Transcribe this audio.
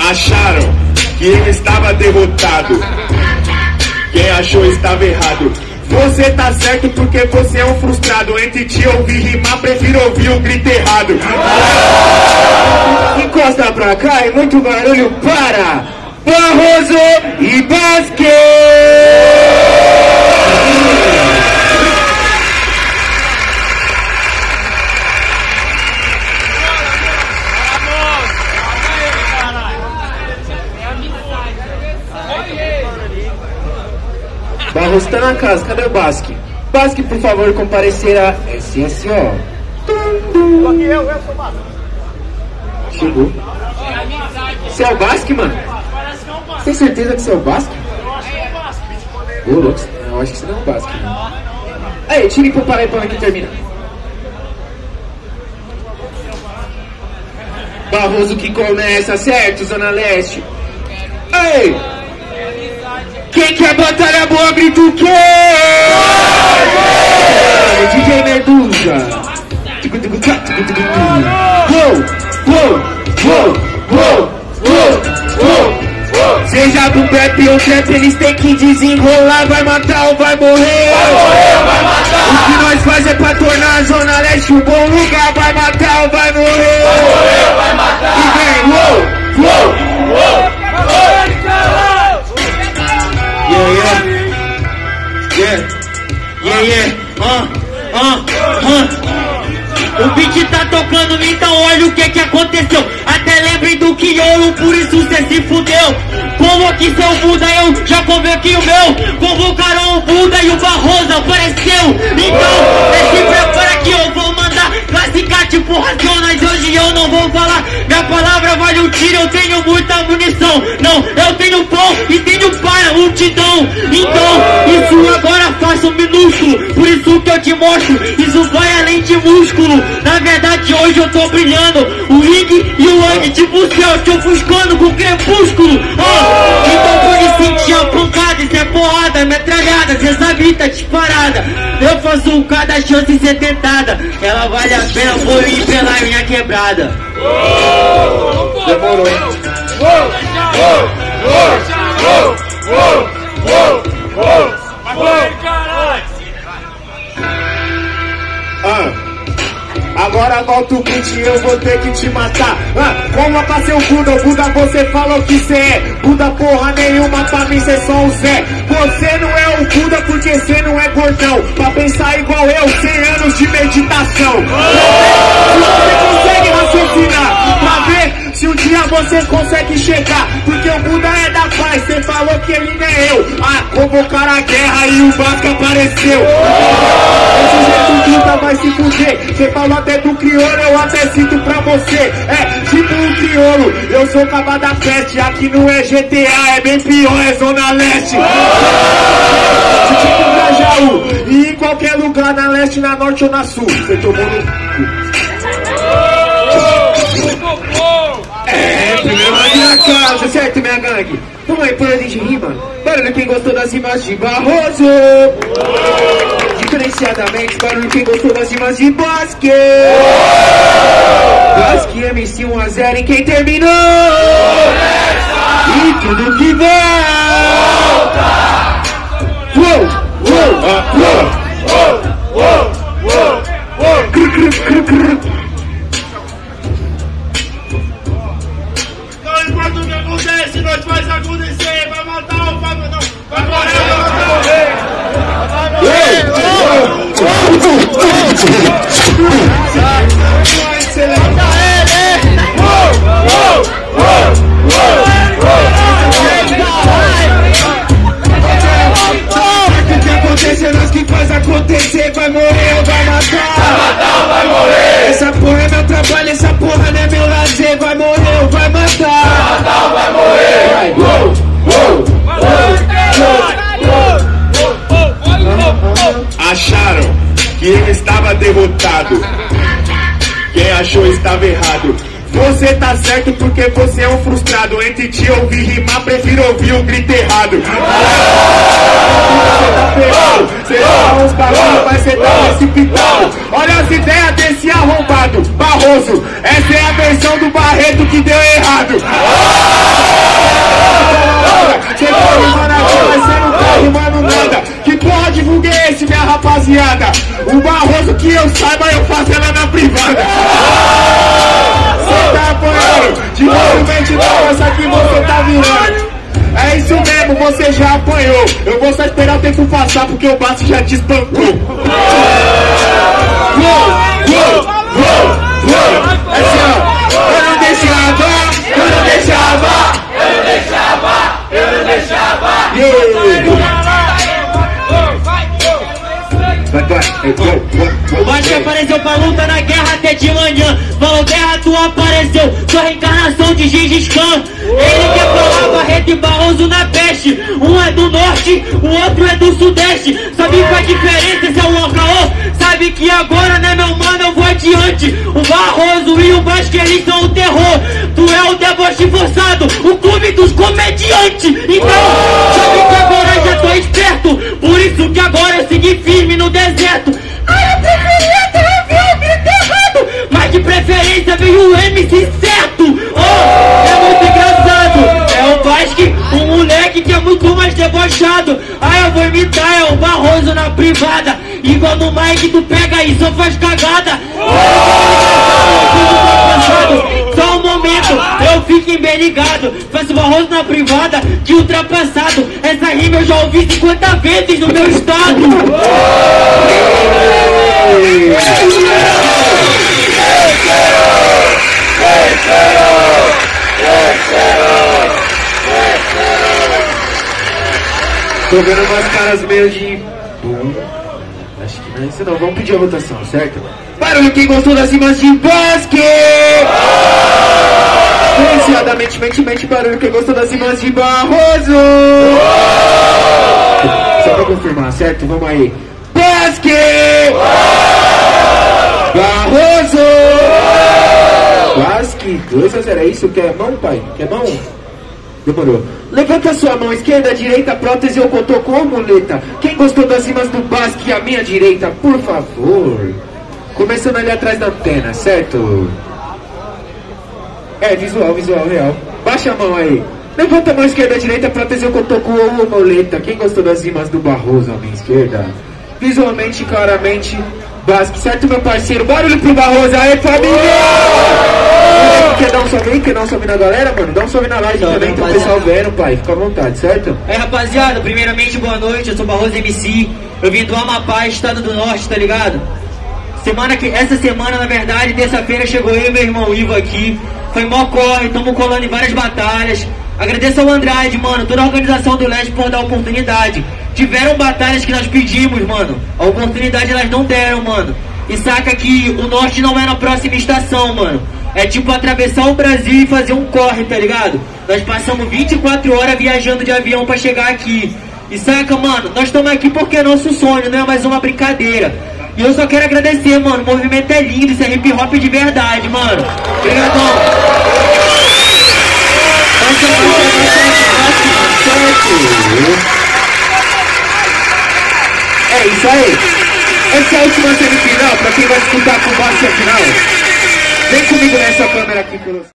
Acharam que eu estava derrotado. Quem achou estava errado. Você tá certo porque você é um frustrado. Entre te ouvir rimar, prefiro ouvir o grito errado. Encosta pra cá e muito barulho para Barroso e Basque. Barroso tá na casa, cadê o Basque? Basque, por favor, comparecer a SSO. Aqui eu sou o Basque. Chegou. Você é o Basque, mano? Você tem certeza que você é o Basque? Eu acho que é o Basque. Ô, louco, eu acho que você não é o Basque, mano. Aí, tira e compara aí pra ver que termina. Barroso que começa, certo, Zona Leste? Ei! Quem quer batalha boa, grita o quê? DJ Medusa. Seja do trap ou trap, eles têm que desenrolar. Vai matar ou vai morrer? Vai morrer ou vai matar? O que nós faz é pra tornar a Zona Leste um bom lugar. Vai matar ou vai morrer? Vai morrer ou vai matar? E vem, uou, uou, uou. O beat tá tocando, então olha o que aconteceu. Até lembrem do Quiolo, por isso cê se fudeu. Convoquei seu Buda, eu já convoquei o meu. Convocaram o Buda e o Barroso apareceu. Então, se prepara que eu vou mandar classificar tipo Racionais. Hoje eu não vou falar, minha palavra vale um tiro. Eu tenho muita munição, não, eu tenho pão e tenho para multidão. Então, isso agora faço minúsculo, por isso que eu te mostro. Isso vai além de músculo. Na verdade hoje eu tô brilhando. O Ig e o Ang tipo o céu, te ofuscando com crepúsculo. Então pode sentir a pancada, isso é porrada, metralhada, cê sabe, tá disparada. Eu faço cada chance ser tentada. Ela vale a pena, vou empelar minha quebrada. Demorou. Agora volta o beat e eu vou ter que te matar. Coloca seu Buda, o Buda você falou que cê é Buda porra nenhuma, pra mim cê só um Zé. Você não é o Buda porque cê não é gordão. Pra pensar igual eu, 100 anos de meditação. Você consegue raciocinar pra ver se um dia você consegue chegar. Porque o Buda é da paz, cê falou que ele não é eu. Convocaram a guerra e o Basque apareceu. Esse jeito Buda vai se fuder. Cê falou até do crioulo, eu até cito pra você. É tipo um crioulo, eu sou caba da peste. Aqui não é GTA, é bem pior, é Zona Leste. Tipo Grajaú, e em qualquer lugar, na leste, na norte ou na sul. Cê tomou no cu. Primeiro aqui na casa, certo, minha gangue? Vamos aí, por ordem de rima. Barulho quem gostou das rimas de Barroso. Diferenciadamente, barulho quem gostou das rimas de Basque. Basque MC 1 a 0 em quem terminou. E tudo que vai. Uou, uou, uou, uou, uou, uou. Se nós faz acontecer, vai matar ou vai não, vai morrer ou vai morrer. O que acontece, nós que faz acontecer, vai morrer ou vai matar. Vai matar ou vai morrer. Essa porra é meu trabalho, essa porra não é meu lazer, vai morrer ou vai matar. Vai matar ou vai morrer. Acharam que eu estava derrotado. Quem achou estava errado. Você tá certo porque você é um frustrado. Entre te ouvir rimar, prefiro ouvir o grito errado. Você tá ferrado, você fala uns bagulho, mas você tá precipitado. Olha as ideias desse arrombado Barroso, essa é a versão do Barreto que deu errado. moça que você tá virando. É isso mesmo, você já apanhou. Eu vou só esperar o tempo passar porque o Basque já te espancou. É assim, ó. Eu não deixava. O Basque apareceu pra luta na guerra até de manhã. Falou guerra, tu apareceu, sua reencarnação de Gengis Khan. Ele que falar Barreto e Barroso na peste. Um é do norte, o outro é do sudeste. Sabe qual a diferença, esse é o Ancaô? Sabe que agora, né meu mano, eu vou adiante. O Barroso e o Basque, eles são o terror. Tu é o deboche forçado, o clube dos comediantes. Então, sabe que agora já tô esperto. Por isso que agora eu segui firme no deserto. Ai, eu preferia ter ouvido o grito errado, mas de preferência veio o MC certo. Oh, é muito engraçado. É o Basque, um moleque que é muito mais debochado. Ai, eu vou imitar, é o Barroso na privada. Igual no Mike, tu pega e só faz cagada. Só um momento, eu fico bem ligado. Faço Barroso na privada, que ultrapassado. Essa rima eu já ouvi 50 vezes no meu estado. Tô vendo umas caras meio de... Acho que não é isso não, vamos pedir a votação, certo? Barulho quem gostou das rimas de Basque! Silenciadamente, barulho quem gostou das rimas de Barroso! Só pra confirmar, certo? Vamos aí. Basque! Barroso! Basque, 2-0, é isso? Quer mão, pai? Quer mão? Demorou. Levanta sua mão esquerda, direita, prótese ou cotocô ou muleta. Quem gostou das rimas do Basque à minha direita, por favor. Começando ali atrás da antena, certo? É, visual, real. Baixa a mão aí. Levanta a mão esquerda, direita, prótese ou cotocô ou muleta. Quem gostou das rimas do Barroso à minha esquerda? Visualmente, claramente, Basque, certo, meu parceiro? Barulho pro Barroso, aí, família! Quer dar um salve aí? Quer dar um salve na galera, mano? Dá um salve na live também, pro pessoal vendo, pai. Fica à vontade, certo? É, rapaziada, primeiramente, boa noite. Eu sou Barroso MC. Eu vim do Amapá, estado do norte, tá ligado? Essa semana, na verdade, terça-feira, chegou eu e meu irmão Ivo aqui. Foi mó corre, tamo colando em várias batalhas. Agradeço ao Andrade, mano, toda a organização do LED por dar oportunidade. Tiveram batalhas que nós pedimos, mano. A oportunidade elas não deram, mano. E saca que o norte não é na próxima estação, mano. É tipo atravessar o Brasil e fazer um corre, tá ligado? Nós passamos 24 horas viajando de avião pra chegar aqui. E saca, mano, nós estamos aqui porque é nosso sonho, não é mais uma brincadeira. E eu só quero agradecer, mano, o movimento é lindo, isso é hip hop de verdade, mano. Obrigadão. É isso aí. Essa é a última semifinal, pra quem vai disputar com o Basque a final. Vem comigo nessa câmera aqui,